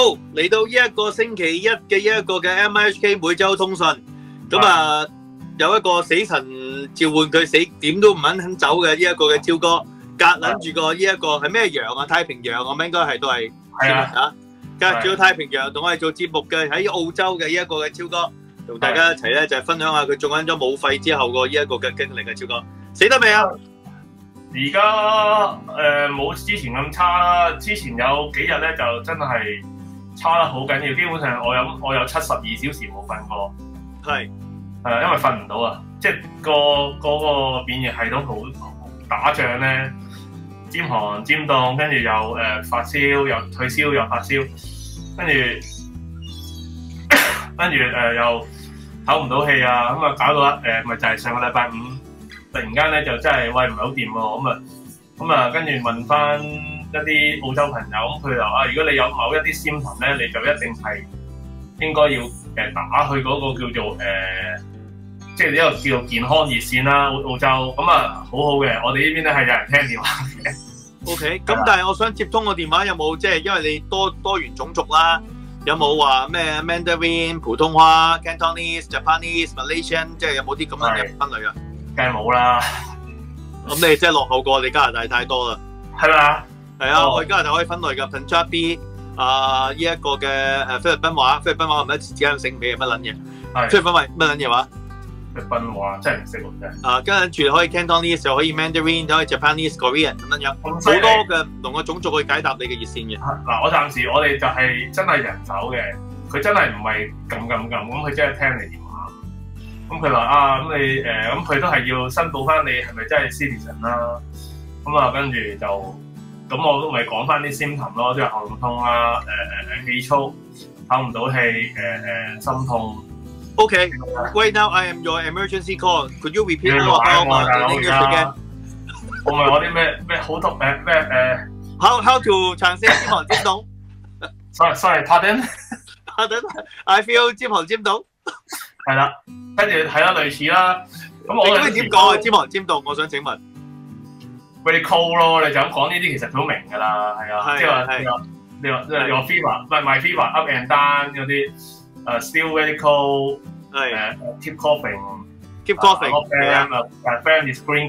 好，嚟到呢一個星期一嘅一個嘅 MIHK 每週通訊，咁啊有一個死神召喚佢死點都唔肯走嘅呢一個嘅超哥，隔撚住個呢一個係咩洋啊？太平洋我諗應該係都係啊，隔住個太平洋同我哋做節目嘅喺澳洲嘅呢一個嘅超哥，同大家一齊咧就係分享下佢中緊咗武肺之後個呢一個嘅經歷嘅超哥，死得未啊？ 而家冇之前咁差啦，之前有幾日咧就真係差得好緊要，基本上我有72小時冇瞓過，係因為瞓唔到啊，即係個免疫系統好打仗咧，尖寒尖凍，跟住又發燒又退燒又發燒，跟住又唞唔到氣啊，咁啊搞到咪就係上個禮拜五。突然間咧就真係喂唔係好掂喎，咁啊跟住問翻一啲澳洲朋友，咁佢就話如果你有某一啲 symptom 咧，你就一定係應該要打去嗰個叫做即係呢個叫做健康熱線啦，澳洲咁啊好好嘅，我哋呢邊咧係有人聽電話嘅。 OK， 咁但係我想接通個電話有冇即係因為你多元種族啦，有冇話咩 Mandarin、普通話、Cantonese、Japanese、Malaysian， 即係有冇啲咁樣嘅分類啊？ 梗係冇啦， 咁你真係落後過我哋加拿大太多啦， 係咪啊？ 係啊，我哋加拿大可以分類㗎 Punjabi 呢一個嘅菲律賓話係咪一時之間醒唔起係乜撚嘢？菲律賓話乜撚嘢話？ 菲律賓話真係唔識喎真係。 跟住可以 Cantonese 又可以 Mandarin， 可以 Japanese、Korean 咁樣，好多嘅唔同嘅種族去解答你嘅熱線嘅。 嗱，我哋就係真係人手嘅，佢真係唔係撳，咁佢真係聽你電話。咁佢話咁你咁佢都係要申報翻你係咪真係 citizen 啦？咁啊跟住就咁我都咪講翻啲 symptom 咯，即係喉嚨痛啊，氣促，唞唔到氣，心痛。 Okay, right now I am your emergency call. Could you repeat what in English again? 我咪我啲咩好多咩 How to translate 尖寒尖凍 ？Sorry, pardon. I feel 尖寒尖凍。 係啦，跟住係啦，類似啦。咁我你點講啊？尖寒尖凍，我想請問。 Very cold 咯，你就咁講呢啲，其實佢都明㗎啦，係啊，即係話你話 your fever， 唔係 my fever up and down 嗰啲，still very cold， keep coughing，keep coughing，friend is green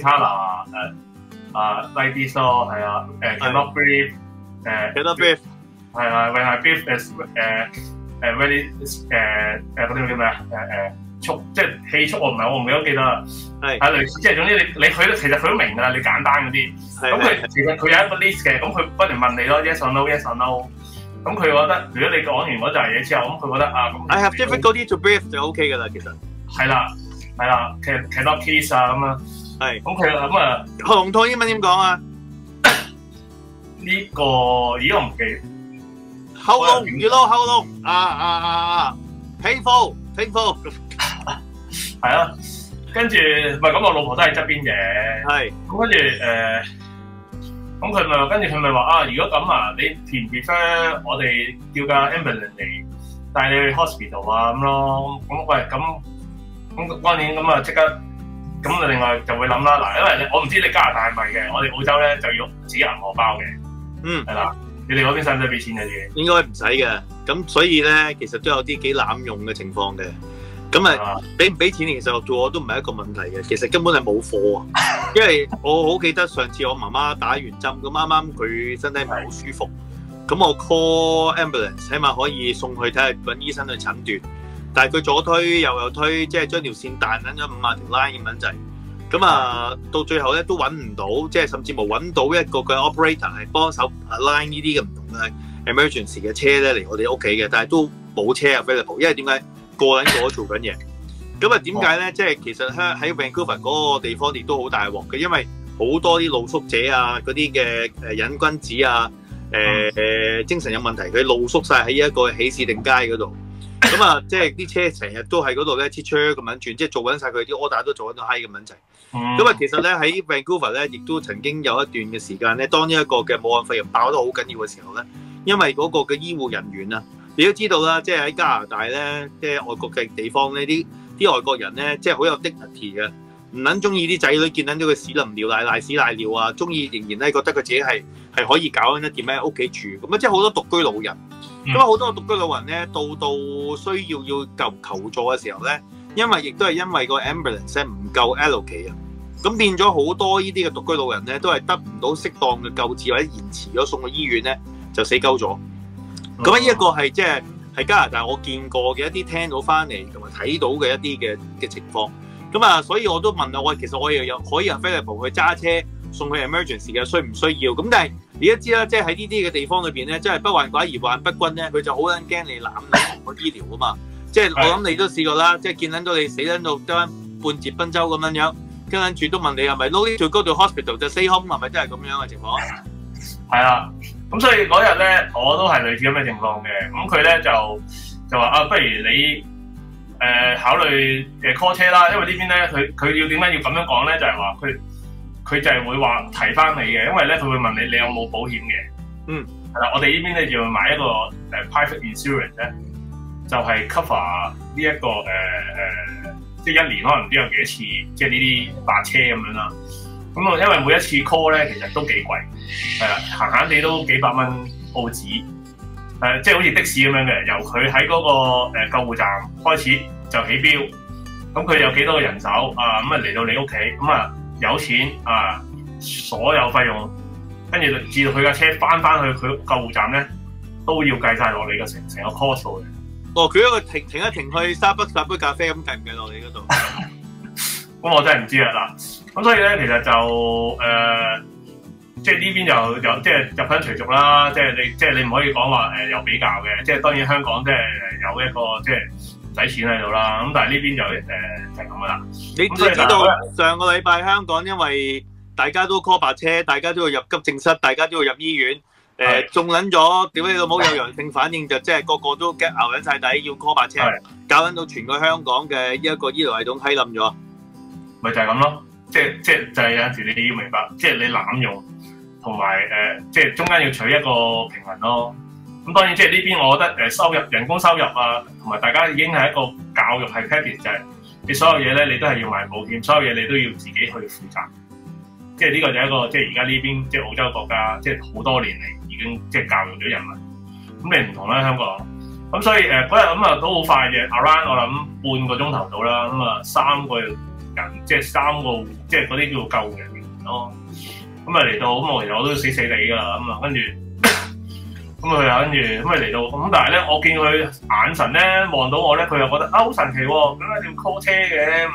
colour，like this 咯，係啊，cannot breathe，cannot breathe， 係啊 ，when I breathe is very 嗰啲叫咩啊？即係氣促，我唔記得啦。係類似，即係總之你佢其實佢都明㗎啦，你簡單嗰啲。咁佢其實佢有一個 list 嘅，咁佢不斷問你咯 ，yes or no，yes or no。咁佢覺得如果你講完嗰扎嘢之後，咁佢覺得咁。I have difficulty to breathe 就 OK 㗎啦，其實。係啦，cannot kiss 啊咁啊。係。咁佢咁啊。喉嚨痛英文點講啊？呢個咦我唔記。喉嚨，you know 喉嚨painful。係啊，跟住唔係咁，我老婆都喺側邊嘅。係。咁跟住咁佢咪跟住佢咪話如果咁你填 prefer 我哋叫架 ambulance 嚟帶你去 hospital 啊咁咯。咁喂咁當然咁即刻咁另外就會諗啦。嗱，因為我唔知你加拿大係咪嘅，我哋澳洲咧就要自己銀荷包嘅。嗯，係啦。你哋嗰邊使唔使俾錢嘅嘢？應該唔使嘅。咁所以咧，其實都有啲幾濫用嘅情況嘅。咁俾唔俾錢其實做我都唔係一個問題嘅，其實根本係冇貨啊！因為我好記得上次我媽媽打完針，咁啱啱佢身體唔係好舒服，咁我 call ambulance 起碼可以送去睇下揾醫生去診斷，但係佢左推右推，即係將條線彈緊咗50條 line 咁樣滯，咁到最後咧都揾唔到，即係甚至冇揾到一個嘅 operator 係幫手 line 呢啲嘅唔同嘅 emergency 嘅車咧嚟我哋屋企嘅，但係都冇車 available， 因為點解？個人做緊嘢，咁點解咧？即係其實喺 Vancouver 嗰個地方亦都好大鑊嘅，因為好多啲露宿者啊，嗰啲嘅癮君子啊，精神有問題，佢露宿晒喺一個喜事定街嗰度，咁即係啲車成日都喺嗰度咧，切車咁樣轉，即係做緊晒佢啲 order 都做緊到閪咁樣滯。咁其實咧喺 Vancouver 咧，亦都曾經有一段嘅時間咧，當呢一個嘅武漢肺炎爆得好緊要嘅時候咧，因為嗰個嘅醫護人員啊。你都知道啦，即係喺加拿大咧，即係外國嘅地方呢啲外國人咧，即係好有 dignity 嘅，唔撚中意啲仔女見撚到佢屎淋尿賴屎賴尿啊，中意仍然咧覺得佢自己係可以搞緊一掂喺屋企住，咁即係好多獨居老人。 咁好多獨居老人咧，到需要求助嘅時候咧，因為因為個 ambulance 唔夠 allocate 啊，咁變咗好多呢啲嘅獨居老人咧，都係得唔到適當嘅救治或者延遲咗送去醫院咧，就死鳩咗。咁呢一個係即係加拿大我見過嘅一啲聽到翻嚟同埋睇到嘅一啲嘅情況。咁啊，所以我都問啊，其實我又可以 available 去揸車送去 emergency 嘅，需唔需要？咁但係你都知啦，即係喺呢啲嘅地方裏邊咧，即係不患寡而患不均咧，佢就好撚驚你攬你個醫療啊嘛。即係我諗你都試過啦，即係見撚到你死撚到得半截賓州咁樣，跟撚住都問你係咪 no need to go to hospital 就 stay home，係咪真係咁樣嘅情況？ 係啊，咁所以嗰日咧我都係類似咁嘅情況嘅。咁佢咧就話啊，不如你考慮call 車啦，因為呢邊咧佢要點解要咁樣講咧？就係話佢就係會話提翻你嘅，因為咧佢會問你有冇保險嘅。係啦，我哋呢邊咧就要買一個private insurance 咧，就係 cover 呢一個即係一年可能唔知有幾多次，即係呢啲白車咁樣啦。咁啊，因為每一次 call 咧其實都幾貴，係啦，閒閒地都幾百蚊澳紙。即係好似的士咁樣嘅，由佢喺嗰個救護站開始就起標，咁佢有幾多個人手啊？咁啊嚟到你屋企，咁啊有錢啊，所有費用，跟住至到佢架車翻去佢救護站咧，都要計晒落你嘅成個 cost 嘅。哦，佢一個停一停去Starbucks買杯咖啡咁計唔計落你嗰度？咁我真係唔知啦嗱。咁所以咧，其實就即係呢邊有即係入鄉隨俗啦，即係你唔可以講話有比較嘅，即係當然香港即係有一個即係唔使錢喺度啦。咁但係呢邊就係咁噶啦。你知道上個禮拜香港因為大家都 call 白車，大家都要入急症室，大家都要入醫院，中撚咗，屌你老母有陽性反應就即係個個都牛撚晒底要 call 白車，搞撚到全個香港嘅一個醫療系統閪冧咗。咪就係咁咯，即係就係有陣時你要明白，即係你濫用。同埋即係中間要取一個平衡咯。咁當然即係呢邊，我覺得收入、人工收入啊，同埋大家已經係一個教育係 package，就係你所有嘢咧，你都係要買保險，所有嘢你都要自己去負責。即係呢個就係一個即係而家呢邊即係澳洲國家，即係好多年嚟已經即係教育咗人民。咁你唔同啦香港。咁所以嗰日咁啊都好快嘅 ，around 我諗半個鐘頭到啦。咁啊3個人，即係3個即係嗰啲叫救護人員咯。咁啊嚟到，咁其實我都死死地㗎啦，咁啊跟住，咁佢又跟住，咁啊嚟到，咁但係咧，我見佢眼神咧望到我咧，佢又覺得啊好神奇喎，點解要 call 車嘅？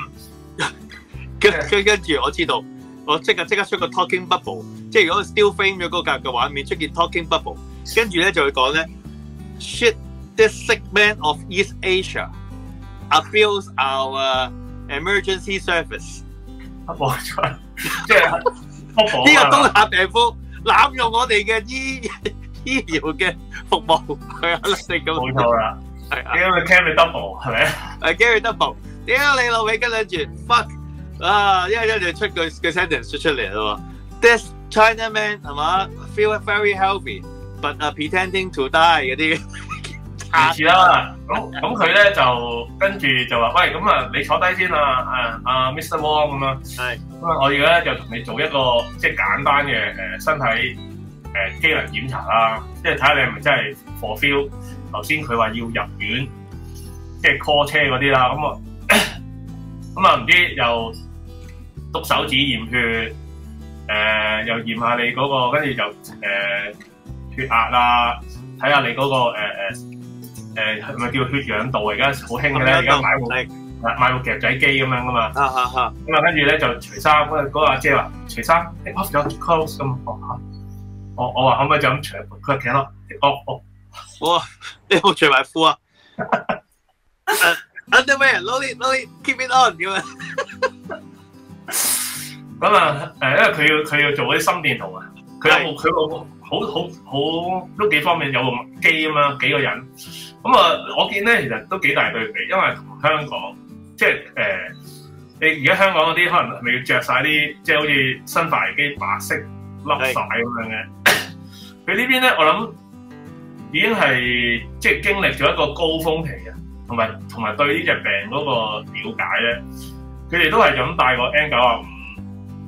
跟住我知道，我即刻出個 talking bubble， 即係如果 still frame 咗嗰格嘅畫面出現 talking bubble， 跟住咧就會講咧 ，shit this segment of East Asia abuse our emergency service， 冇錯，即係。呢個東亞病夫濫用我哋嘅醫療嘅服務，係啊，你咁冇錯啦，係啊，因為 carry double 係咪啊？係 carry double， 屌你老味跟住 fuck 啊！一就出個 sentence 出嚟咯 ，This Chinaman 係嘛 feel very healthy but pretending to die 嗰啲。類似啦，咁佢咧就跟住就話：喂，咁啊，你坐低先啊，Mr. Wong 咁樣。係。咁啊，我而家咧就同你做一個即係簡單嘅身體機能檢查啦，即係睇下你係咪真係 fulfill 頭先佢話要入院，即係 call 車嗰啲啦。咁啊唔知又篤手指驗血，又驗下你嗰個，跟住就血壓啊，睇下你嗰個係咪叫血氧度？而家好興嘅咧，而家買部夾仔機咁樣噶嘛。咁啊，跟住咧就除衫，嗰個阿姐話除衫 take off your clothes 咁。我話可唔可以就咁除？佢話企咯 take off。哇！你有冇除埋褲啊？Underwear，load it，keep it on 咁啊。咁啊，因為佢要做嗰啲心電圖啊，佢有好都幾方便，有部機咁樣幾個人。咁啊，我見咧其實都幾大對比，因為同香港即係你而家香港嗰啲可能咪要着晒啲即係好似生化危機白色笠晒咁樣嘅。佢呢邊咧，我諗已經係即係經歷咗一個高峰期嘅，同埋對呢隻病嗰個了解咧，佢哋都係咁戴個 N95，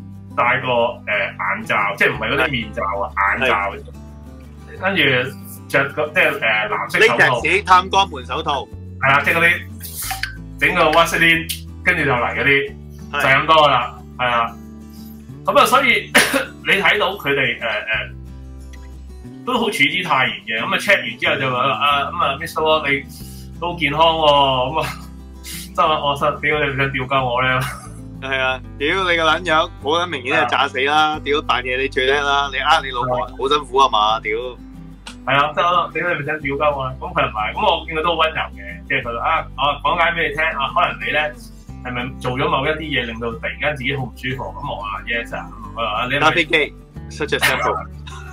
戴個眼罩，即係唔係嗰啲面罩啊，眼罩，跟住着即係藍色手套。 呢探光門手套。 係啦，即係嗰啲整個 Vaseline 跟住就嚟嗰啲，就係咁多啦。係啊，咁啊，所以你睇到佢哋都好處之泰然嘅。咁啊 check 完之後就話Mr. Wong 你都健康喎。咁啊，真係我實屌你唔想吊鳩我咧。係啊，屌你個撚樣，好撚明顯係炸死啦！屌扮嘢你最叻啦，你你老婆好辛苦啊嘛？屌！ 係啊，即係點解你咪想吊鳩我？咁佢唔係，咁我見佢都好溫柔嘅，即係佢話我講解俾你聽可能你咧係咪做咗某一啲嘢令到突然間自己好唔舒服？咁我話 yes 啊，我話你打飛機 ，such example，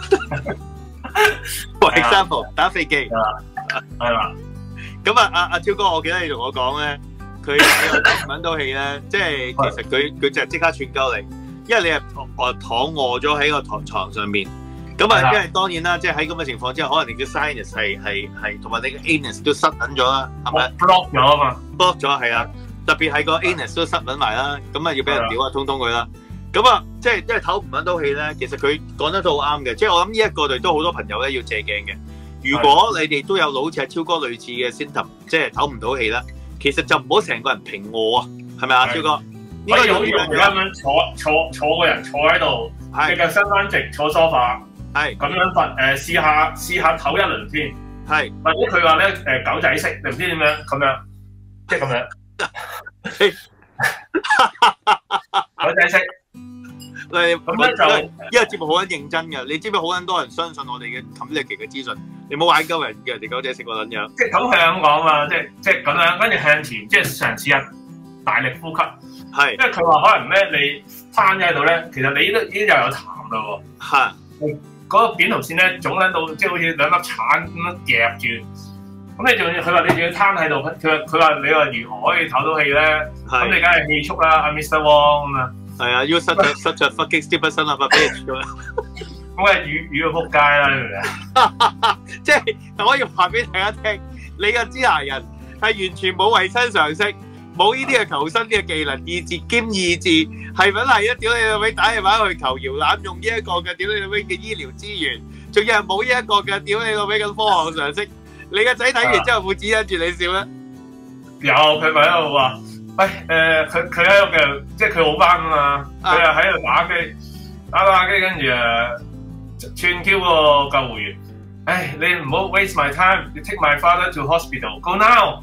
for example 打飛機係啦。 咁阿超哥，我記得你同我講咧，佢揾到戲咧，即係其實佢就即刻串鳩你，因為你係躺卧咗喺個床上面。咁因為當然啦，即係喺咁嘅情況之下，可能你嘅 sinus 係同埋你嘅 anus 都塞緊咗啦，係咪 ？block 咗啊嘛 ，block 咗係啊，特別係個 anus 都塞緊埋啦，咁要俾人屌通佢啦。咁即係唞唔揾到氣咧，其實佢講得都好啱嘅，即係我諗呢一個都好多朋友咧要借鏡嘅。如果你哋都有好似係超哥類似嘅 symptom， 即係唞唔到氣啦，其實就唔好成個人平卧啊，係咪啊，超哥？ 應該好似咁樣坐個人坐喺度，隻腳伸翻直坐 sofa。係咁樣瞓試下唞一輪先，係或者佢話咧狗仔式，你唔知點樣咁樣，即係咁樣，狗仔式。咁樣就呢個節目好撚認真嘅，你知唔知好撚多人相信我哋嘅community嘅資訊？你冇玩鳩人嘅人哋狗仔式個撚樣。 即係咁係咁講嘛，即係咁樣，跟住向前，即係嘗試下大力呼吸。係，因為佢話可能咧你攤喺度咧，其實你都已經又有痰啦喎。係。嗰個扁桃腺咧腫撚到，即係好似兩粒橙咁樣夾住。咁你仲要佢話你仲要攤喺度，佢話你話如何可以唞到氣咧？咁你梗係氣促啦，阿 Mr. Wong 咁啊。係啊，要塞著 fucking stupid son of a bitch 咁樣。咁啊語到撲街啦，你明唔明？即係我要話俾大家聽，你個支牙人係完全冇衞生常識，冇呢啲嘅求生嘅技能、意志兼意志，係咪係一屌你老味打電話去求搖籃，用呢一個嘅屌你老味嘅醫療資源，仲要係冇呢一個嘅屌你老味嘅科學常識。你個仔睇完之後會指引住你笑咧？有，佢咪喺度話，喂佢喺度嘅，即係佢好班啊嘛，佢又喺度打機，打機，跟住串 Q 個救護員，唉，你唔好 waste my time，you take my father to hospital，go now。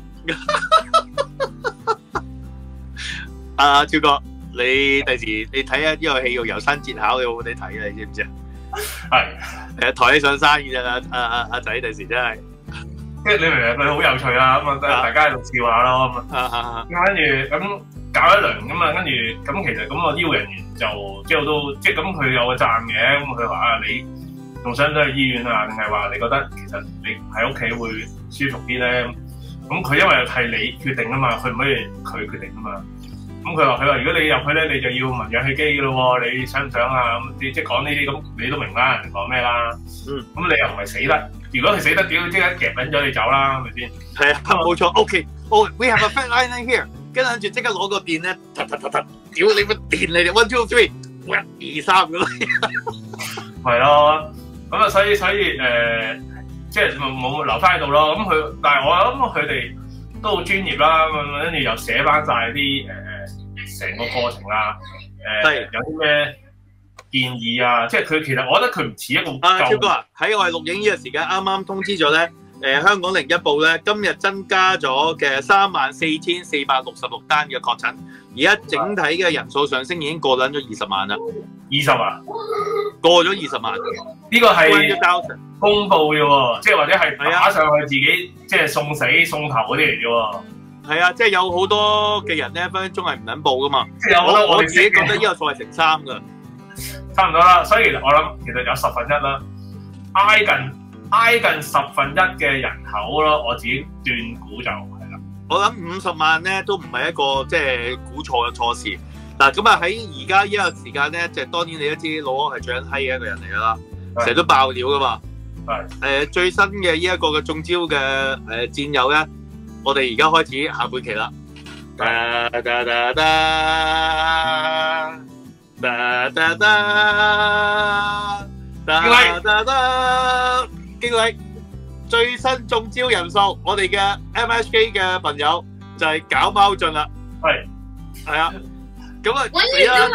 阿超哥，你第時你睇下呢個戲要遊山節考，你好好地睇啊！你知唔知啊？係抬你上山嘅啫，阿仔第時真係。即係你明唔明？佢好有趣啦，咁啊大家喺度笑下咯，咁啊，咁跟住咁搞一輪咁啊，跟住咁其實咁個醫護人員就即係都即係咁佢有個讚嘅，咁佢話你仲想唔想去醫院啊？定係話你覺得其實你喺屋企會舒服啲咧？咁佢因為係你決定啊嘛，佢唔可以佢決定啊嘛。咁佢話如果你入去咧，你就要聞氧氣機嘅咯喎，你想唔想啊？咁即係講呢啲咁，你都明啦，人哋講咩啦？咁你又唔係死得，如果係死得屌，即刻夾緊咗你走啦，係咪先？係啊，冇錯。OK，we have a fat line here，跟住即刻攞個電咧，突，屌你個電嚟，1 2 3， 1 2 3咁咯。係咯，咁啊，所以即係冇留翻喺度咯。咁但係我諗佢哋都好專業啦，跟住又寫翻晒啲成個過程啦，有啲咩建議啊？即係佢其實我覺得佢唔似一個超哥啊！喺我哋錄影呢個時間，啱啱通知咗咧，香港01報咧今日增加咗嘅34,466單嘅確診，而家整體嘅人數上升已經過撚咗20萬啦。20啊？過咗20萬，呢個係公佈嘅喎，即係或者係打上去自己即係送死送頭嗰啲嚟嘅喎。係啊，即係有好多嘅人咧，分分鐘係唔撚報噶嘛。我自己覺得呢個數係乘3㗎，差唔多啦。所以其實我諗其實有1/10啦，挨近1/10嘅人口咯。我自己斷估就係啦。我諗50萬咧都唔係一個即係估錯嘅錯事。嗱咁啊喺而家呢個時間咧，就當然你都知老柯係最撚閪嘅一個人嚟㗎啦，成日都爆料㗎嘛。係最新嘅呢一個嘅中招嘅戰友咧。我哋而家開始下半期啦。經理， 最新中招人數，我哋嘅 MHK 嘅朋友就係搞貓進啦。係啊，咁啊死啦！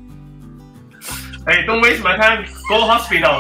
Hey, don't waste my time. Go hospital.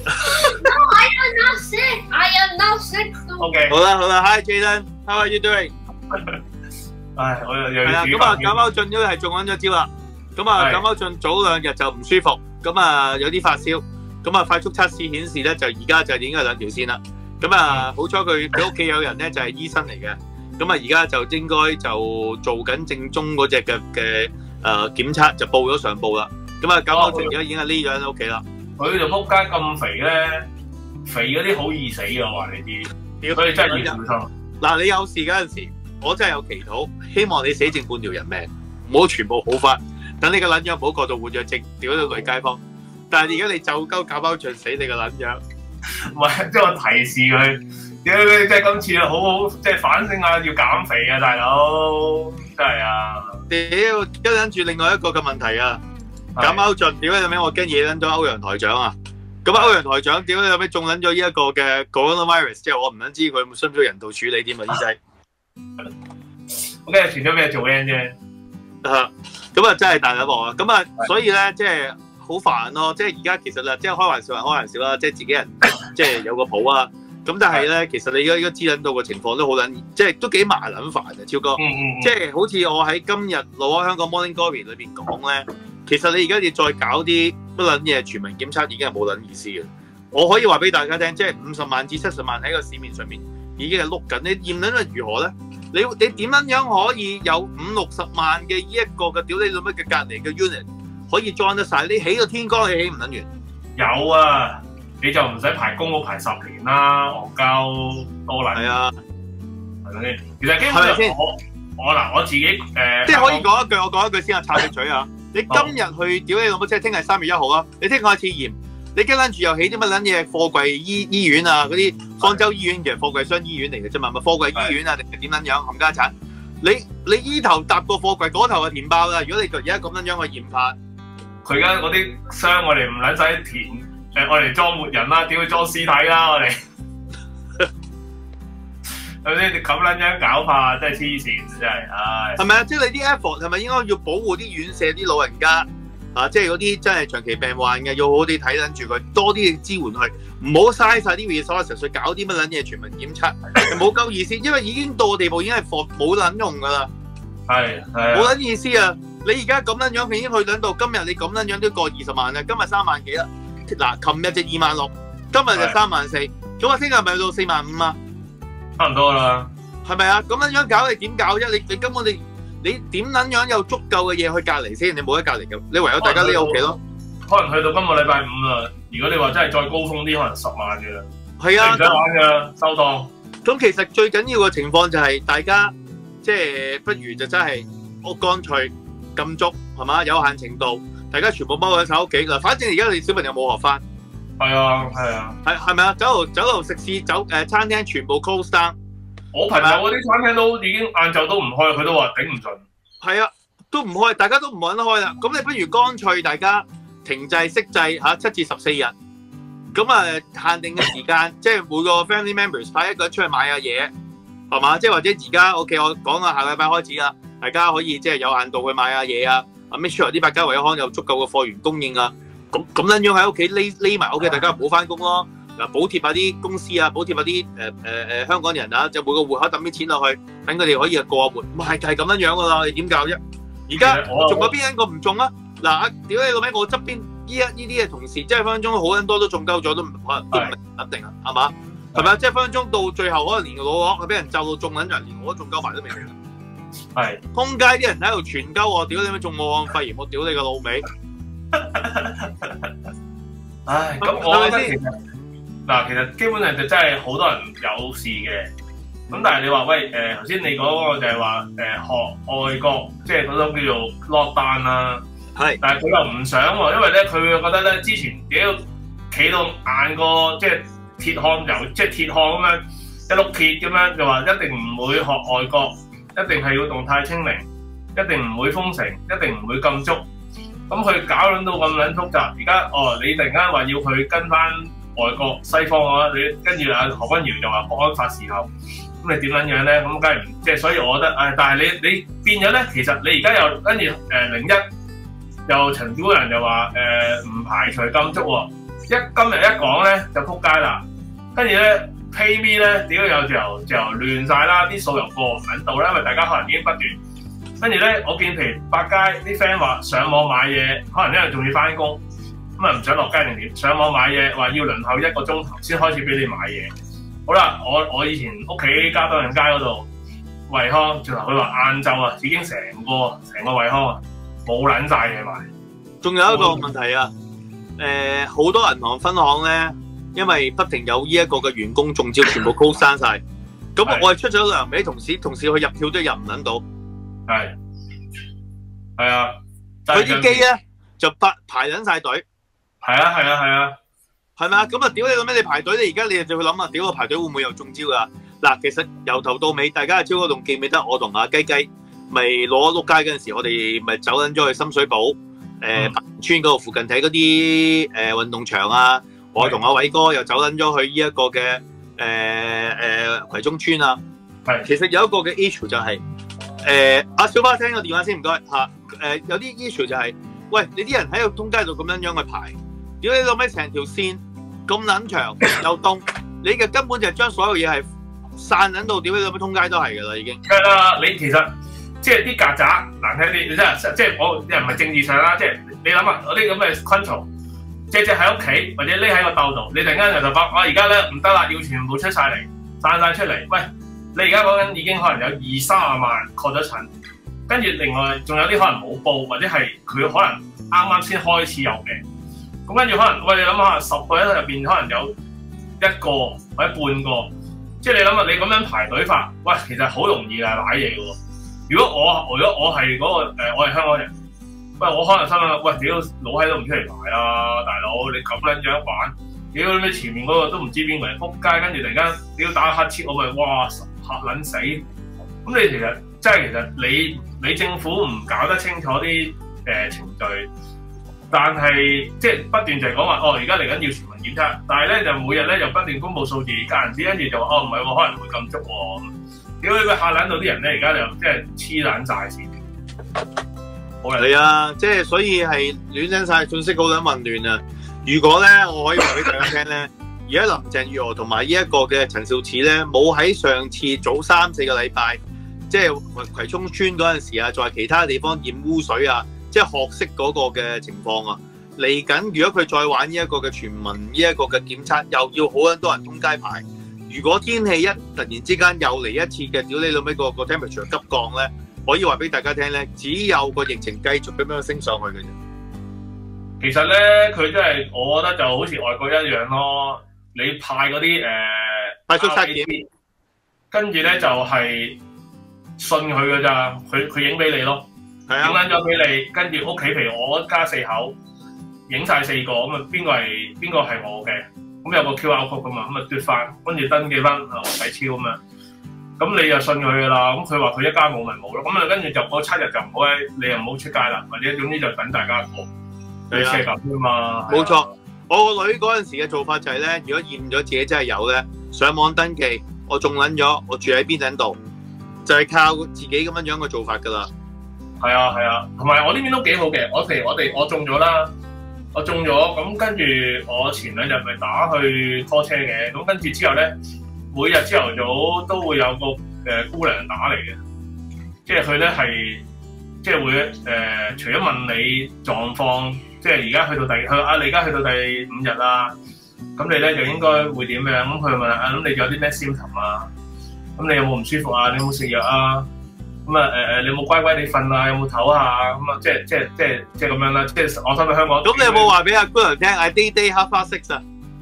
No, I am not sick. I am not sick. Okay. 好啦 ，Hi Jaden，How are you doing？ 唉，我又係啦，咁啊，感貓進都係中咗招啦。咁啊，感貓進早2日就唔舒服，咁啊有啲發燒，咁啊快速測試顯示咧就而家就已經係2條線啦。咁啊好彩佢屋企有人咧就係醫生嚟嘅，咁啊而家就應該就做緊正宗嗰隻嘅檢測，就報咗上報啦。咁啊，感貓進而家已經係匿咗喺屋企啦。 佢就仆街咁肥咧，肥嗰啲好易死嘅，我話你知。所以真係要小心。 嗱，你有事嗰陣時，我真係有祈禱，希望你死剩半條人命，唔好全部好翻。等你個撚樣唔好過度活躍症，屌到女街坊。但係而家你就鳩感貓進死你個撚樣， 唔係即係我提示佢，屌你即係今次好好即係反省下要減肥啊，大佬真係啊！ 屌跟住另外一個嘅問題啊！感貓進，屌你有咩？我驚惹撚咗歐陽台長啊！咁歐陽台長，屌你有咩中撚咗呢一個嘅 coronavirus 之後，我唔撚知佢需唔需要人道處理添啊！醫仔， 我今日傳咗俾你做 N 啫。 咁啊真係大鑊啊！咁啊，所以咧即係好煩咯。即係而家其實啦，即係開玩笑啦，即係自己人即係有個譜啊。咁但係咧，其實你而家知撚到個情況都好撚，即係都幾麻撚煩啊，超哥。即係好似我喺今日老開香港 Morning Glory 裏邊講咧。其實你而家要再搞啲乜撚嘢全民檢測已經係冇撚意思嘅。我可以話俾大家聽，即係50萬至70萬喺個市面上面已經係碌緊。你驗撚係如何咧？你點撚樣可以有50-60萬嘅呢一個嘅屌你老乜嘅隔離嘅 unit 可以裝得晒？你起個天光你起唔撚完？ 有啊，你就唔使排公屋排10年啦，戇鳩多撚。係啊，係咪先？其實基本上我自己即係可以講一句，我講一句先啊，插你嘴啊！你今日去屌你老母，即係聽日3月1號啦。你聽過一次驗，你跟住又起啲乜撚嘢貨櫃醫院啊？嗰啲方舟醫院其實貨櫃箱醫院嚟嘅啫嘛，咪貨櫃醫院啊定係點撚樣冚家產？你依頭搭個貨櫃，嗰頭就填爆啦。如果你而家咁撚樣去驗法， 佢而家嗰啲箱我哋唔撚使填，我哋裝活人啦，點去裝屍體啦我哋？係咪先？你咁撚樣搞法真係黐線，真係，唉！係咪啊？即係你啲 effort 係咪應該要保護啲院舍啲老人家啊？即係嗰啲真係長期病患嘅，要好好地睇撚住佢，多啲支援佢，唔好嘥晒啲 resource 去搞啲乜撚嘢全民檢測，冇鳩意思，因為已經到個地步已經係冇撚用㗎啦。係冇撚意思啊！你而家咁撚樣，佢已經去撚到今日，你咁撚樣都過20萬啦，今日3萬幾啦。嗱，琴日就2萬6，今日就3萬4，咁啊，聽日咪到4萬5啊？ 差唔多啦， 係咪啊？咁樣樣搞你點搞啫？你根本你點撚樣有足夠嘅嘢去隔離先？你冇得隔離嘅，你唯有大家匿喺屋企咯。 可能去到今個禮拜5啦。如果你話真係再高峰啲，可能10萬嘅啦。 係啊， 唔使玩嘅，收檔。 咁其實最緊要嘅情況就係大家即係不如就真係乾脆禁足係嘛？有限程度，大家全部踎喺晒屋企嗱。反正而家你小朋友冇學翻。 係啊，係啊， 係咪啊？酒樓食肆餐廳全部 close down。 我朋友嗰啲餐廳都已經晏晝都唔開，佢都話頂唔順。係啊，都唔開，大家都唔揾得開啦。咁你不如乾脆大家停滯息滯7至14日。咁啊限定嘅時間，即係每個 family members 派一個人出去買下嘢，係嘛？即係或者而家 OK，我講下禮拜開始啦，大家可以即係有限度去買下嘢啊。make sure 啲百佳惠康有足夠嘅貨源供應啊。咁撚樣喺屋企匿埋屋企，大家唔好翻工咯。嗱，補貼下啲公司啊，補貼下啲香港人啊，就每個戶口抌啲錢落去，等佢哋可以過活。唔係就係咁樣樣噶啦，你點搞啫？而家仲有邊一個唔中啊？嗱，屌你老味，我側邊呢啲嘅同事，即係分分鐘好撚多都中鳩咗，都唔肯定啊，係嘛？係咪啊？即係分分鐘到最後可能連個老殼佢俾人咒到中撚人，連我都中鳩埋都未定。係。通街啲人喺度傳鳩我，屌你咪中武漢肺炎，我屌你個老味！ 唉，咁我覺得其實嗱，其實基本上就真係好多人有事嘅。咁但係你話喂頭先你講個就係話學外國，即係嗰種叫做 lockdown 啦。係。但係佢又唔想喎，因為咧佢會覺得咧之前屌企到硬個即係鐵漢油，即係鐵漢咁樣一碌鐵咁樣，就話一定唔會學外國，一定係要動態清零，一定唔會封城，一定唔會禁足。咁佢搞撚到咁撚複雜，而家你突然間話要佢跟翻外國西方嘅話，你跟住阿何君堯就話國安法時候，咁你點樣樣咧？咁梗係唔即係，所以我覺得但係你變咗咧，其實你而家又跟住01又陳小人又話唔排除禁足喎，今日一講咧就撲街啦，跟住咧 PayMe 咧屌有就亂晒啦，啲數又過唔緊到啦，因為大家可能已經不斷。跟住咧，我見譬如百佳啲 friend 話上網買嘢，可能因為仲要翻工，咁啊唔想落街定點，上網買嘢話要輪候1個鐘頭先開始俾你買嘢。好啦，我以前屋企嘉德人街嗰度惠康，直頭佢話晏晝啊，已經成個惠康啊冇撚晒嘢賣。 仲有一個問題啊，好多銀行分行咧，因為不停有呢一個嘅員工中招，全部 close 曬晒。咁我係出咗糧俾同事去入票都入唔撚到。 係啊， 佢啲機咧就排緊晒隊。 係啊， 係咪啊？咁啊，屌你老味！你排隊，你而家你就去諗啊，屌我排隊會唔會又中招噶？嗱，其實由頭到尾，大家嘅招嗰棟記唔記得？我同阿雞雞咪攞碌街嗰陣時，我哋咪走緊咗去深水埗白村嗰度附近睇嗰啲運動場啊。我同阿偉哥又走緊咗去呢一個嘅葵涌村啊。其實有一個嘅 issue 就係阿小巴聽個電話先，唔該嚇。有啲 issue 就係，喂，你啲人喺個通街度咁樣去排，屌你老味成條線咁撚長又凍，你嘅根本就係將所有嘢係散撚到，屌你老味通街都係㗎啦已經。 係啦，你其實即係啲曱甴難聽啲，你真係即係我又唔係政治上啦，即係你諗下嗰啲咁嘅昆蟲，隻喺屋企或者匿喺個竇度，你突然間就講我而家咧唔得啦，要全部出晒嚟，散晒出嚟，喂！你而家講緊已經可能有20-30萬確咗診，跟住另外仲有啲可能冇報，或者係佢可能啱啱先開始有病，咁跟住可能喂你諗下10個人入邊可能有1個或者半個，即係你諗下你咁樣排隊法，喂其實好容易係瀨嘢嘅喎。如果我係嗰個我係香港人，喂我可能心諗喂屌老閪都唔出嚟排啦，大佬你咁撚樣玩，屌你前面嗰個都唔知邊個嚟撲街，跟住突然間屌打乞嗤，我咪哇〜嚇撚死！咁你其實即係其實你政府唔搞得清楚啲程序，但係即係不斷就係講話而家嚟緊要全民檢測，但係咧就每日咧又不斷公佈數字，間唔時跟住就話唔係喎，可能會禁足喎。屌你個嚇撚到啲人咧，而家就即係黐撚晒線。 係啊，即係所以係亂真晒信息，好撚混亂啊！如果咧，我可以話俾大家聽咧。而家林鄭月娥同埋呢一個嘅陳肇始咧，冇喺上次早3-4個禮拜，即係葵涌村嗰陣時啊，再係其他地方驗污水啊，即係學識嗰個嘅情況啊。嚟緊，如果佢再玩呢一個嘅全民呢一個嘅檢測，又要好撚多人通街排。如果天氣突然之間又嚟一次嘅屌你老味個 temperature 急降咧，可以話俾大家聽咧，只有個疫情繼續咁樣升上去嘅啫。 其實咧，佢真係我覺得就好似外國一樣咯。你派嗰啲快速測檢， 跟住咧就係信佢㗎咋，佢影俾你咯，影撚咗俾你，跟住屋企譬如我一家4口，影晒4個咁啊，邊個係我嘅，咁有個 QR code 噶嘛，咁啊嘟翻，跟住登記翻黃底超咁樣，咁你就信佢㗎啦，咁佢話佢一家冇咪冇咯，咁啊跟住就嗰7日就唔好你又唔好出街啦，或者總之就等大家過，你車咁啫嘛， 冇錯。我個女嗰陣時嘅做法就係咧，如果驗咗自己真係有咧，上網登記，我中撚咗，我住喺邊等度，就係靠自己咁樣嘅做法㗎啦。 係啊，同埋我呢邊都幾好嘅。譬如我中咗啦，我中咗，咁跟住我前2日咪打去拖車嘅，咁跟住之後咧，每日朝頭早都會有個姑娘打嚟嘅，即係佢咧係即係會除咗問你狀況。即係而家去到你而家去到第5日啦，咁你咧就應該會點樣？咁佢問咁你有啲咩 symptom 啊？咁你有冇唔舒服啊？你有冇食藥啊？咁你有冇乖乖地瞓啊？有冇唞下？咁啊，即係咁樣啦。即係我心喺香港。 咁你有冇話俾阿姑娘聽？I day have past 6啊？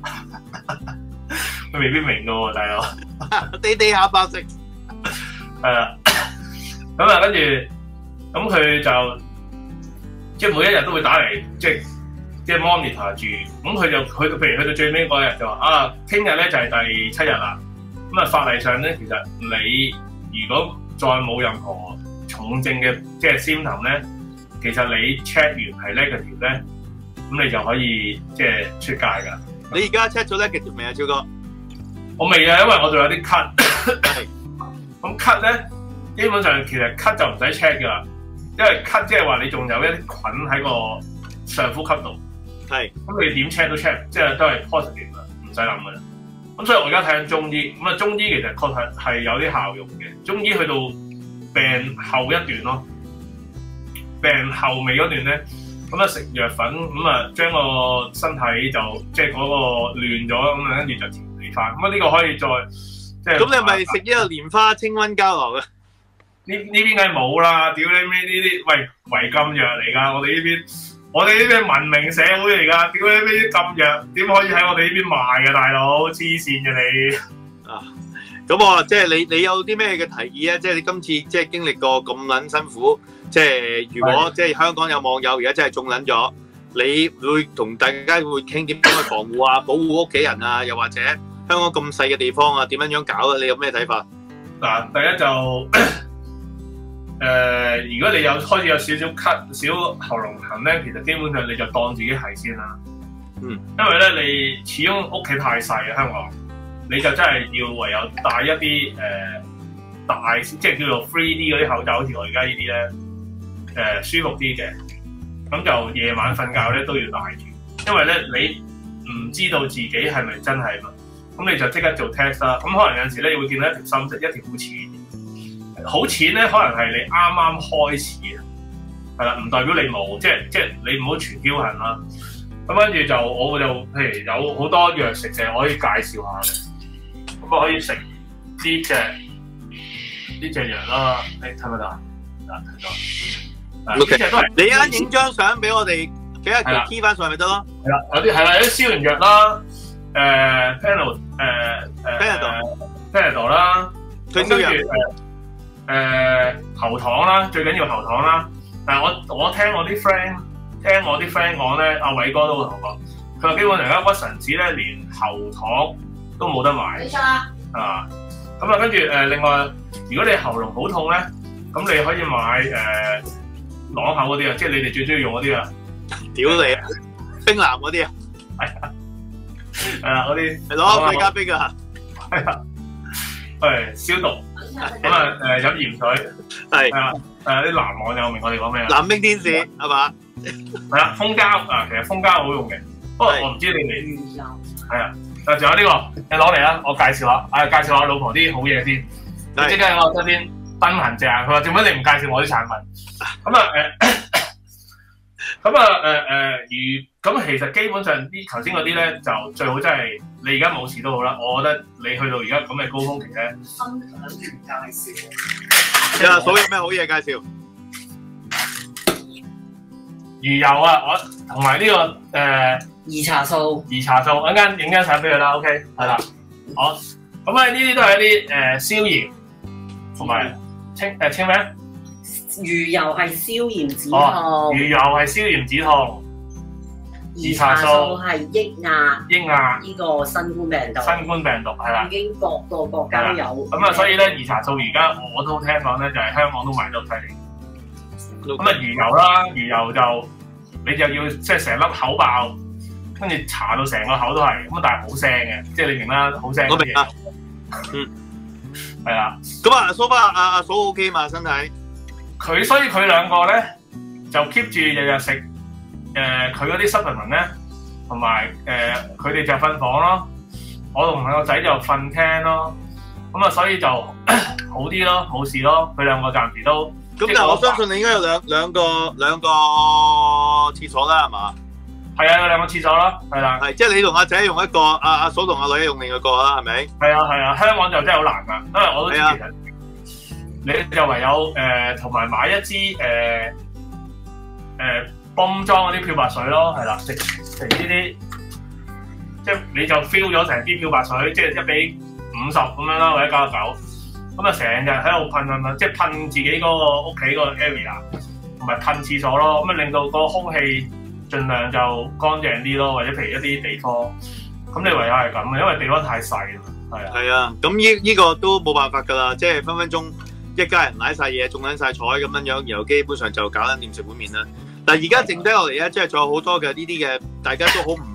佢未必明㗎喎，大佬。 day have past 6。 係啊，咁啊，跟住咁佢就。即係每一日都會打嚟，即係 monitor 住，咁佢就譬如去到最尾嗰日就話聽日咧就係第7日啦。咁啊法例上咧，其實你如果再冇任何重症嘅即係 symptom 咧，其實你 check 完係 negative 咧，咁你就可以即係出街㗎。 你而家 check 咗 negative 未啊，超哥？ 我未啊，因為我仲有啲咳。咁咳咧，基本上其實咳就唔使 check 㗎啦，因為咳即係話你仲有一啲菌喺個上呼吸道。係。咁你點 check 都 check， 即係都係 positive 啦，唔使諗㗎啦。咁所以我而家睇緊中醫，咁啊中醫其實確實係有啲效用嘅。中醫去到病後一段咯，病後尾嗰段咧，咁啊食藥粉，咁啊將個身體就即係嗰個亂咗，咁啊跟住就調理翻。咁啊呢個可以再即係。咁你係咪食呢個蓮花清瘟膠囊啊？呢邊梗係冇啦，屌你咩呢啲喂違禁藥嚟㗎，我哋呢邊文明社會嚟㗎，屌你咩啲禁藥，點可以喺我哋呢邊賣嘅大佬？黐線嘅你啊！咁我即係你有啲咩嘅提議啊？即係你今次即係經歷過咁撚辛苦，即係如果即係香港有網友而家真係中撚咗，你會同大家會傾點樣去防護啊、保護屋企人啊，又或者香港咁細嘅地方啊，點樣搞啊？你有咩睇法？嗱，第一就如果你有開始有少少咳、少喉嚨痕咧，其實基本上你就當自己係先啦。因為咧你始終屋企太細啊，香港。你就真係要唯有戴一啲大即係叫做 3D 嗰啲口罩，好似我而家呢啲咧舒服啲嘅，咁就夜晚瞓覺咧都要戴住，因為咧你唔知道自己係咪真係嘛，咁你就即刻做 test 啦。咁可能有陣時咧你會見到一條深色，一條好淺咧，可能係你啱啱開始啊，係啦，唔代表你冇，即係你唔好全標痕啦。咁跟住就我就譬如有好多藥食就可以介紹下嘅。咁可以食呢隻藥啦，你睇唔睇到啊？睇到。呢隻都係你啱影張相俾我哋，俾一條 key 翻上咪得咯。係啦，有啲係啦，有啲消炎藥啦，Panadol 啦，跟住喉糖啦，最緊要喉糖啦。但係我聽我啲 friend 講咧，阿偉哥都會同我講，佢話基本上而家屈臣氏咧連喉糖都冇得買，冇錯啊！咁啊，跟住另外，如果你喉嚨好痛咧，咁你可以買朗口嗰啲啊，即係你哋最中意用嗰啲啊！屌你啊！冰藍嗰啲啊，係啊，嗰啲攞口加冰啊，係啊，消毒。咁啊飲鹽水，係啊啲藍網友明我哋講咩啊？藍冰天使係嘛？係啦，蜂膠啊，其實蜂膠好用嘅，不過我唔知你哋係啊。仲有呢個，你攞嚟啦，我介紹下，介紹下老婆啲好嘢先。你即刻喺我側邊燈痕正，佢話做乜你唔介紹我啲產品？咁其實基本上啲頭先嗰啲咧，就最好真係你而家冇事都好啦。我覺得你去到而家咁嘅高峰期咧，分享完介紹。阿嫂有咩好嘢介紹？魚油啊，我同埋呢個兒茶素，一陣間影張相俾佢啦 ，OK， 係啦，好，咁啊呢啲都係一啲消炎，同埋清咩？魚油係消炎止痛，魚油係消炎止痛，兒茶素係抑壓呢個新冠病毒係啦，已經各個國家都有。咁啊，所以咧兒茶素而家我都聽講咧，就係香港都買到犀利。咁啊魚油啦，魚油就你就要即係成粒口爆。跟住搽到成個口都係，咁但係好腥嘅，即係你明啦，好腥。我明啊，係啦。咁啊，蘇巴阿嫂 OK 嘛身體？所以佢兩個咧就 keep 住日日食佢嗰啲 supplement 咧，同埋佢哋就瞓房咯，我同個仔就瞓廳咯。咁啊，所以就好啲咯，冇事咯。佢兩個暫時都。咁但係我相信你應該有兩個廁所啦，係嘛？係啊，有兩個廁所啦，係啦，係即係你同阿仔用一個，阿嫂同阿女用另一個啦，係咪？係啊，香港就真係好難噶，因為我都知其實你就唯有同埋買一支泵裝嗰啲漂白水咯，係啦，食呢啲，即係你就 fill 咗成支漂白水，即係1比50咁樣啦，或者99，咁啊成日喺度噴，即係噴自己嗰個屋企嗰個 area，同埋噴廁所咯，咁啊令到個空氣盡量就乾淨啲咯，或者譬如一啲地方，咁你唯有係咁嘅，因為地方太細啦，係啊。係啊，咁呢個都冇辦法㗎啦，即係分分鐘一家人舐晒嘢，中撚晒彩咁樣，然後基本上就搞緊掂食碗麵啦。但係而家剩低落嚟咧，即係仲有好多嘅呢啲嘅，大家都好唔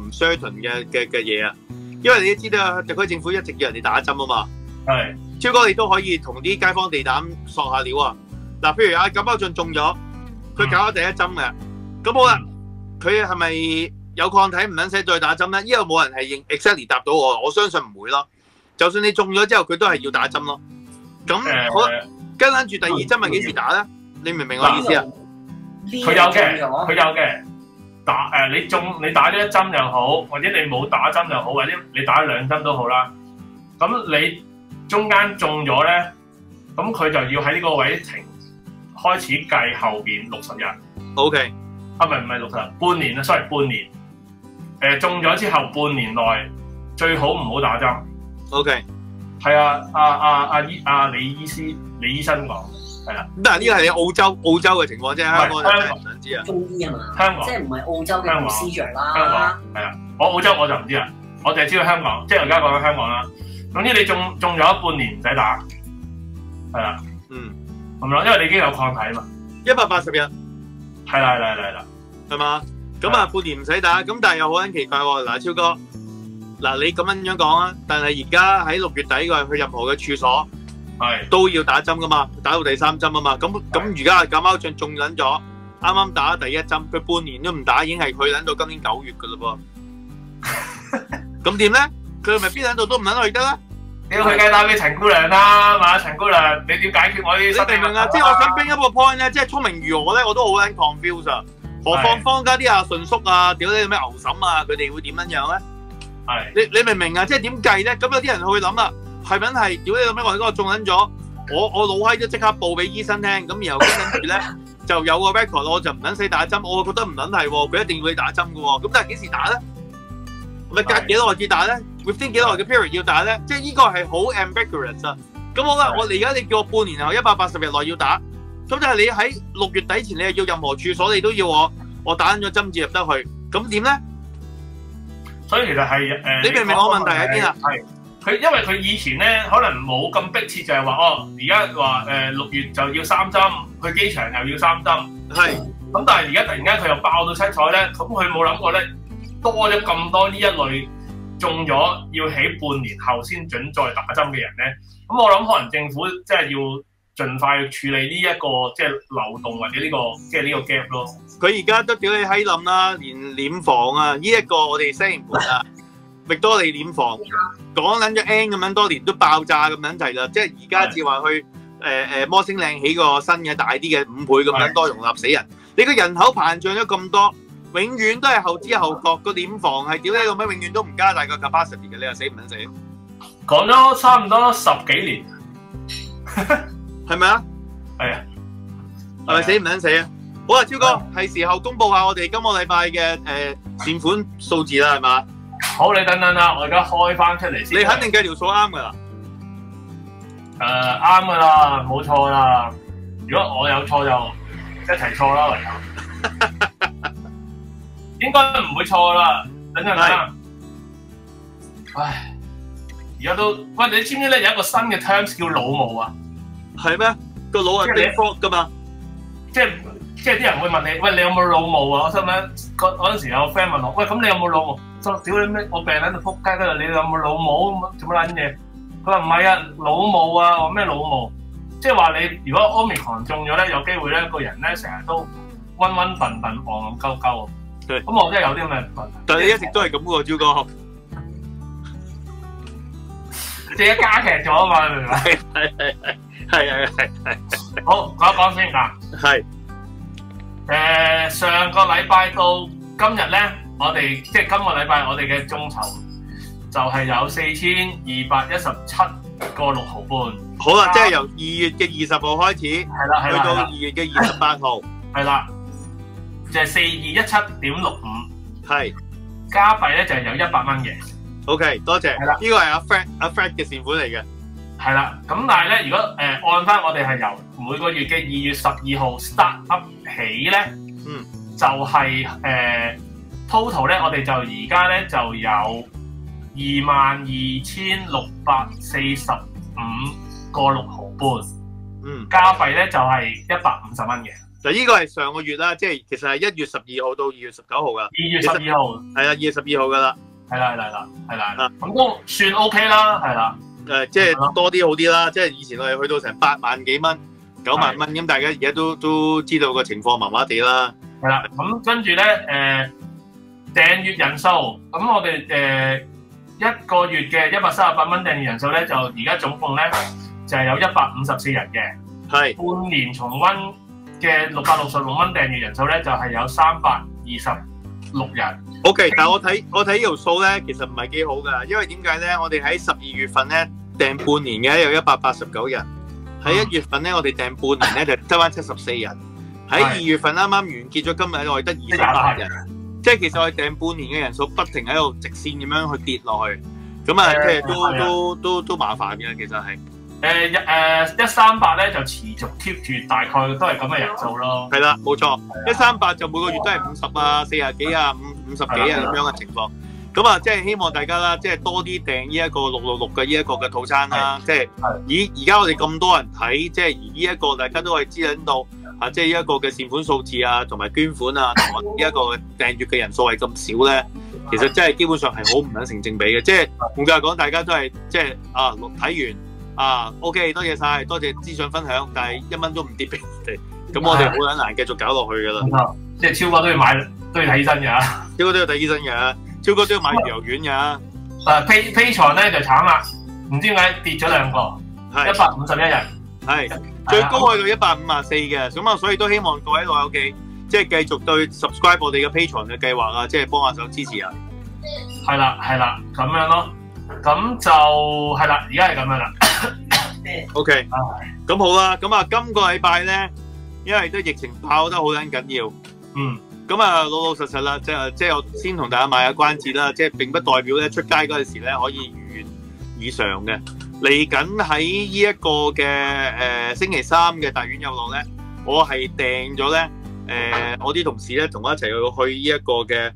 唔 certain 嘅嘢啊，因為你都知道特區政府一直要人哋打針啊嘛。係，超哥你都可以同啲街坊地膽索下料啊。嗱，譬如阿錦包俊中咗，佢搞咗第一針嘅，咁好啦，佢係咪有抗體唔撚使再打針咧？因為冇人係認 exactly 答到我相信唔會咯。就算你中咗之後，佢都係要打針咯。咁好啦，跟住第二針係幾時打咧？你明唔明我意思啊？ 佢有嘅，佢有嘅。你打咗一針又好，或者你冇打針又好，或者你打兩針都好啦。咁你中間中咗咧，咁佢就要喺呢個位停，開始計後邊60日。 OK。 唔係60日，半年啊 ，sorry 半年。中咗之後半年內最好唔好打針。 OK。係啊，李醫生講。係啦， 咁但係呢個係澳洲嘅情況啫，香港就唔想知啊。 中醫啊嘛， 香港即係唔係澳洲嘅 procedure 啦。 香港係啊，澳洲我就唔知啦，我淨係知道香港，即係而家講緊香港啦。總之你中咗半年唔使打，係啦，咁咯，因為你已經有抗體啊嘛 ，180日。係啦， 係嘛？咁啊半年唔使打，咁但係又好撚奇怪喎。嗱，超哥，嗱你咁樣講啊，但係而家喺6月底嘅去任何嘅處所。都要打針噶嘛，打到第3針啊嘛，咁而家錦包俊中撚咗，啱啱打第一針，佢半年都唔打，已經係佢撚到今年9月噶啦噃。咁點咧？佢係咪邊撚度都唔撚去得咧？ 屌佢梗係打俾陳姑娘啦，嘛陳姑娘，你點解決我啲？ 你明唔明啊？即係我想兵一個 point 咧，即係聰明如我咧，我都好撚 confuse 啊。何況坊間啲阿順叔啊，屌你咩牛嬸啊，佢哋會點樣樣咧？你明唔明啊？即係點計咧？咁有啲人會諗啦。係咪係？屌你老味！我嗰個中撚咗，我老閪都即刻報俾醫生聽，咁然後跟住咧就有個 record， 我就唔撚使打針。我覺得唔撚係喎，佢一定要你打針嘅喎。咁但係幾時打咧？咪隔幾耐至打咧 ？within 幾耐嘅 period 要打咧？即係呢個係好 ambiguous 啊！咁好啦，我而家你叫我半年後180日內要打，咁就係你喺6月底前，你係要任何處所你都要我打咗針至入得去，咁點咧？ 所以其實係你明唔明我問題喺邊啊？ 因為佢以前咧可能冇咁迫切，就係話而家話6月就要3針，去機場又要3針。係。咁但係而家突然間佢又爆到七彩咧，咁佢冇諗過咧多咗咁多呢一類中咗要喺半年後先準再打針嘅人咧。咁我諗可能政府即係要盡快處理呢一個即係漏洞或者呢個即係呢個 gap 咯。佢而家都屌你閪冧啦，連殮房啊呢一個我哋西營盤啊。域多利殮房講緊咗 N 咁樣多年都爆炸咁樣滯啦，即係而家至話去摩星嶺起個新嘅大啲嘅5倍咁樣多容納死人。你個人口膨脹咗咁多，永遠都係後知後覺，個殮房係屌你老味，永遠都唔加大個 capacity 嘅，你話死唔撚死？講咗差唔多10幾年，係咪啊？係啊，係咪死唔撚死啊？好啊，超哥，係時候公佈下我哋今個禮拜嘅善款數字啦，係嘛？好，你等等啦，我而家開翻出嚟先。你肯定計條數啱噶啦。啱噶啦，冇錯啦。如果我有錯就一齊錯啦，唯有。應該唔會錯啦。等陣啦。唉，而家都喂，你知唔知咧有一個新嘅 terms 叫腦霧啊？係咩？個腦係 big frog 噶嘛？即係啲人會問你，喂，你有冇腦霧啊？我心諗嗰陣時有 friend 問我，喂，咁你有冇腦霧？屌你咩？我病喺度撲街，跟住你有冇腦霧？做乜撚嘢？佢話唔係啊，腦霧啊，話咩腦霧？即係話你如果 Omicron 中咗咧，有機會咧個人咧成日都暈暈笨笨、戇戇鳩鳩。咁我真係有啲咁嘅問題。但係你一直都係咁喎，超哥。即係加劇咗啊嘛，明唔明？係。好，講一講先㗎。係。上個禮拜到今日咧。我哋即係今個禮拜，我哋嘅眾籌就係有4217個6毫半。好啦，即係由2月嘅20號開始，係啦，去到2月嘅28號，係啦，就係4217.65，係加幣咧就係有100蚊嘅。OK， 多謝。係啦，呢個係阿 Fred 嘅善款嚟嘅。係啦，咁但係咧，如果按翻我哋係由每個月嘅2月12號 start up 起咧，就係total 咧，我哋就而家咧就有22,645個6毫半，加幣咧就係150蚊嘅。 嗱，呢個係上個月啦，即係其實係1月12號到2月19號噶。 2月12號。係啊，2月12號噶啦。 係啦。咁都算 OK 啦，係啦。 即係多啲好啲啦，即係以前我哋去到成8萬幾蚊、9萬蚊，咁大家而家都知道個情況麻麻地啦。 係啦，咁跟住咧訂閱人數，咁我哋一個月嘅138蚊訂閱人數咧，就而家總共咧就係有154人嘅。係。半年重溫嘅666蚊訂閱人數咧，就係有326人。OK， 但係我睇呢條數咧，其實唔係幾好㗎，因為點解咧？我哋喺12月份咧訂半年嘅有189人，喺1月份咧我哋訂半年咧就得返74人，喺2月份啱啱完結咗今日我哋得28人，即係其實我哋訂半年嘅人數不停喺度直線咁樣去跌落去，咁啊即係都麻煩嘅，其實係。 138咧就持續 keep 住大概都係咁嘅人數咯。係啦， 冇錯。138就每個月都係50啊、40幾啊、50幾啊咁樣嘅情況。咁啊，即係希望大家啦，即係多啲訂呢一個666嘅呢一個嘅套餐啦。即係而家我哋咁多人睇，即係而呢一個大家都可以知道到啊，即係呢一個嘅善款數字啊，同埋捐款啊，同埋呢一個訂閱嘅人數係咁少咧，其實真係基本上係好唔肯成正比嘅。即係換句話講，大家都係即係啊睇完。OK， 多謝晒，多謝資訊分享，但係1蚊都唔跌俾我哋，咁我哋好難繼續搞落去噶啦。 即係超哥都要睇醫生㗎， 超哥都要睇醫生㗎，超哥都要買魚油丸㗎。 Patreon咧就慘啦，唔知點解跌咗2個，151人， 係最高去到154嘅，咁啊，所以都希望各位老友記即係繼續對 subscribe 我哋嘅 Patreon 嘅計劃啊，即係幫下手支持啊。 係啦，咁樣咯，咁就係啦，而家係咁樣啦。 OK， 咁好啦，咁啊，今個禮拜咧，因為都疫情爆得好緊要，咁啊，老老實實啦，即係我先同大家買下關子啦，即係並不代表咧出街嗰陣時咧可以如願以償嘅。嚟緊喺呢一個嘅星期3嘅大院有樂咧，我係訂咗咧我啲同事咧同我一齊去呢一個嘅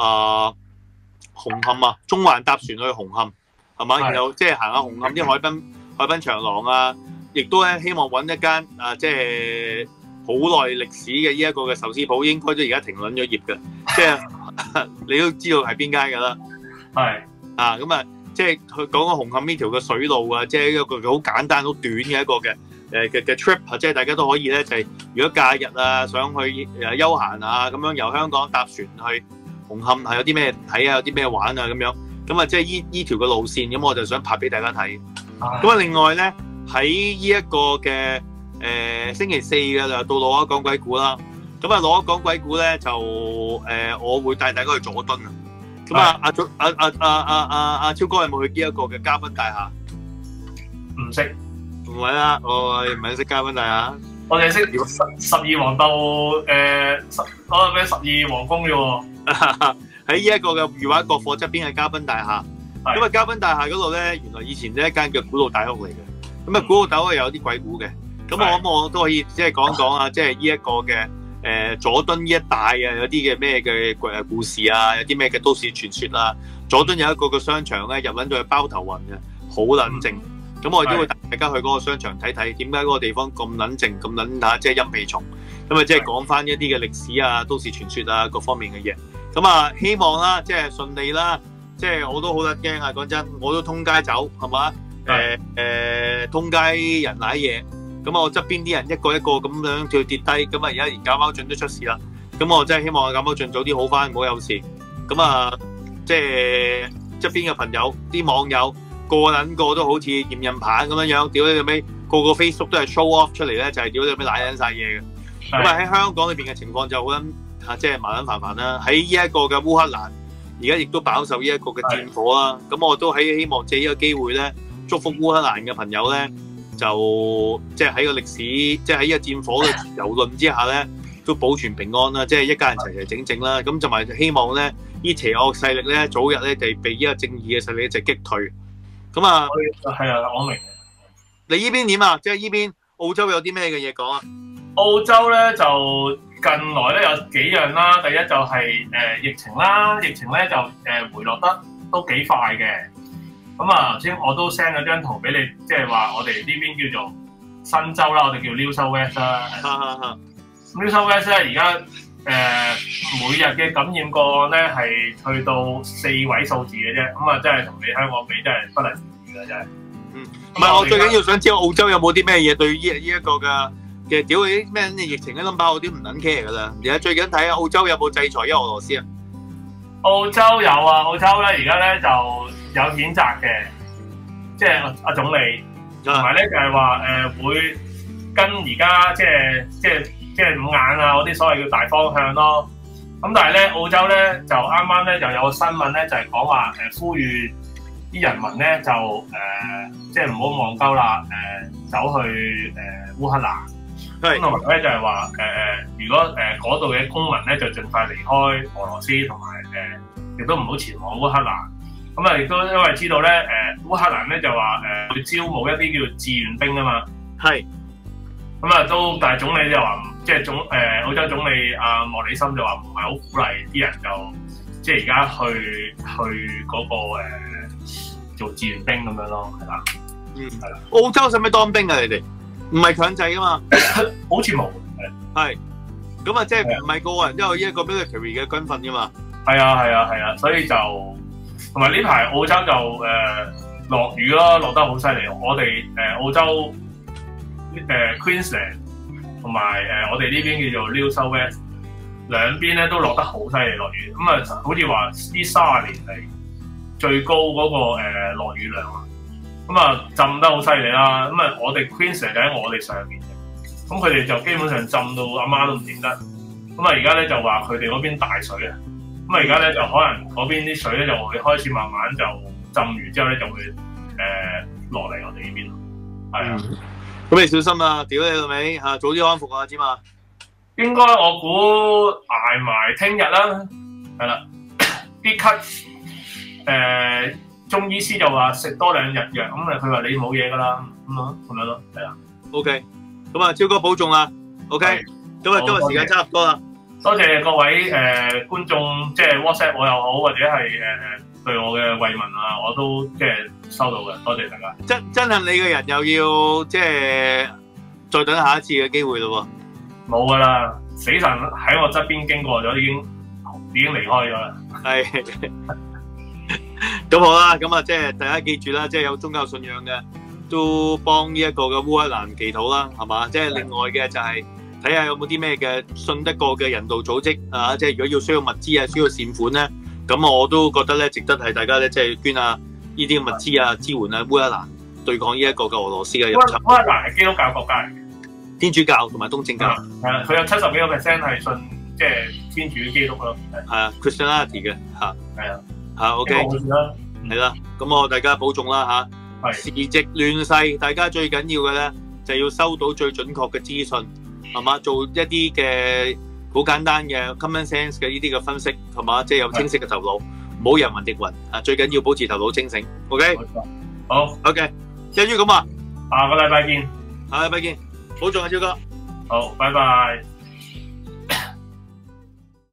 紅磡啊，中環搭船去紅磡，係嘛？然後即係行下紅磡啲海濱長廊啊，亦都咧希望揾一間即係好耐歷史嘅呢一個嘅壽司鋪，應該都而家停撚咗業嘅，即係你都知道係邊間㗎啦。係咁啊，即係佢講個紅磡呢條嘅水路啊，即係一個好簡單、好短嘅一個嘅嘅 trip 啊，即係大家都可以咧，就係如果假日啊，想去休閒啊，咁樣由香港搭船去紅磡係有啲咩睇啊，有啲咩玩啊咁樣，咁啊即係依條嘅路線，咁我就想拍俾大家睇。咁啊，另外咧喺呢一個嘅星期4嘅就到老一講鬼故啦。咁啊，老一講鬼故咧就我會帶大家去佐敦啊。咁啊，阿超哥有冇去呢一個嘅嘉賓大廈？ 唔識， 唔係啊，我唔係識嘉賓大廈。 我哋識12黃道咩12皇宮嘅喎。 喺呢一個嘅裕華國貨側邊嘅嘉賓大廈。咁啊，嘉賓大廈嗰度咧，原來以前呢一間叫古老大屋嚟嘅。咁啊，古老大屋有啲鬼故嘅。咁我諗我都可以即係講講啊，即係呢一個嘅佐敦呢一帶啊，有啲嘅咩嘅故事啊，有啲咩嘅都市傳說啊。佐敦有一個嘅商場咧，入撚到去包頭暈嘅，好冷靜。咁我哋都會帶大家去嗰個商場睇睇，點解嗰個地方咁冷靜、咁撚嚇，即係陰氣重。咁啊，即係講翻一啲嘅歷史啊、都市傳說啊各方面嘅嘢。咁啊，希望啦，即係順利啦。即係我都好得驚啊！講真，我都通街走，係嘛？通街人舐嘢，咁啊我側邊啲人一個一個咁樣跳跌低，咁啊而家連賈貓俊都出事啦，咁我真係希望賈貓俊早啲好翻，唔好有事。咁啊，即係側邊嘅朋友、啲網友個撚個都好似驗孕棒咁樣樣，屌你老味，個個 Facebook 都係 show off 出嚟咧，就係屌你老味舐緊曬嘢嘅。咁啊喺香港裏邊嘅情況就好撚即係麻撚煩煩啦。喺呢一個嘅烏克蘭。而家亦都飽受呢一個嘅戰火啦，咁我都希望借呢個機會咧，祝福烏克蘭嘅朋友咧，就即係喺個歷史，即係喺呢個戰火嘅蹂躪之下咧，都保存平安啦，即係一家人齊齊整整啦。咁就埋希望咧，呢邪惡勢力咧，早日咧就被呢個正義嘅勢力就擊退。咁啊， 係啊，我明。 你呢邊點啊？即係呢邊澳洲有啲咩嘅嘢講啊？ 澳洲咧就近來咧有幾樣啦，第一就係疫情啦，疫情咧就回落得都幾快嘅。咁啊，頭先我都 send 咗張圖俾你，即係話我哋呢邊叫做新州啦，我哋叫 New South Wales 啦。 New South Wales 咧而家每日嘅感染個案咧係去到4位數字嘅啫，咁啊真係同你香港比真係不能比嘅真係。 唔係我最緊要想知道澳洲有冇啲咩嘢對呢一個嘅屌啲咩疫情嘅 number 我啲唔撚 care 㗎啦。而家最緊睇下澳洲有冇制裁俄羅斯啊？ 澳洲有啊，澳洲咧而家咧就有譴責嘅，即係阿總理，同埋咧就係話會跟而家即係五眼啊嗰啲所謂叫大方向咯。咁但係咧澳洲咧就啱啱咧就有個新聞咧就係講話呼籲啲人民咧就即係唔好戇鳩啦，走去烏克蘭。咁同埋咧就係話如果嗰度嘅公民咧就盡快離開俄羅斯，同埋亦都唔好前往烏克蘭。咁啊亦都因為知道咧烏克蘭咧就話會招募一啲叫志願兵啊嘛。係。咁啊都，但係總理就話即係澳洲總理阿莫里森就話唔係好鼓勵啲人就即係而家去嗰個做志願兵咁樣咯，係啦。係啦。 澳洲使唔使當兵啊？你哋？唔係強制噶嘛， 好似冇， 係，咁啊即係唔係個人都有一個 military 嘅軍訓噶嘛？ 係啊，所以就同埋呢排澳洲就落雨咯，落得好犀利。我哋澳洲Queensland 同埋我哋呢邊叫做 New South Wales 兩邊咧都落得好犀利落雨，咁啊好似話呢30年嚟最高嗰個落雨量啊！咁啊浸得好犀利啦！咁啊我哋 Queensland 就喺我哋上面嘅，咁佢哋就基本上浸到阿媽都唔認得。咁啊而家咧就話佢哋嗰邊大水啊！咁啊而家咧就可能嗰邊啲水咧就會開始慢慢就浸完之後咧就會落嚟我哋呢邊咯。係啊， 咁你小心啊！屌你老味嚇，早啲康復啊，知嘛？ 應該我估捱埋聽日啦，係啦，啲咳中醫師就話食多2日藥，咁啊佢話你冇嘢㗎啦，咁樣咯，係啊。 OK， 咁啊超哥保重啦。OK， 今日時間差唔多啦。 多謝各位觀眾，即係 WhatsApp 我又好，或者係對我嘅慰問啊，我都即係收到嘅，多謝大家。 真係你嘅人又要即係再等下一次嘅機會咯喎。 冇㗎啦，死神喺我側邊經過咗，已經離開咗啦。 係。咁好啦，咁啊，即係大家記住啦，即係有宗教信仰嘅都幫呢一個嘅烏克蘭祈禱啦，係嘛？即係另外嘅就係睇下有冇啲咩嘅信得過嘅人道組織啊，即係如果要需要物資啊，需要善款咧，咁我都覺得咧值得係大家咧即係捐下呢啲物資啊，支援啊烏克蘭對抗呢一個嘅俄羅斯嘅入侵。 烏克蘭係基督教國家嚟嘅， 天主教同埋東正教。 係啊，佢有70幾個%係信即係天主基督咯。 係啊 ，Christianity 嘅嚇。係啊。OK， 係啦，咁我大家保重啦嚇。時值亂世，大家最緊要嘅咧就要收到最準確嘅資訊，係嘛？做一啲嘅好簡單嘅 common sense 嘅呢啲嘅分析，係嘛？即係有清晰嘅頭腦，唔好人云亦云啊！最緊要保持頭腦清醒。OK， 好 OK， 一於咁話， 下個禮拜見， 下個禮拜見，保重啊，超哥。 好，拜拜。